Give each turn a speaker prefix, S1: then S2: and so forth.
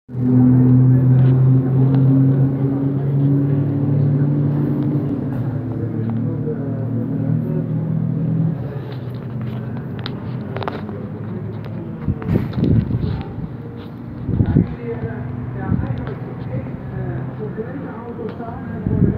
S1: Eigenlijk één concurrente auto staan en voor de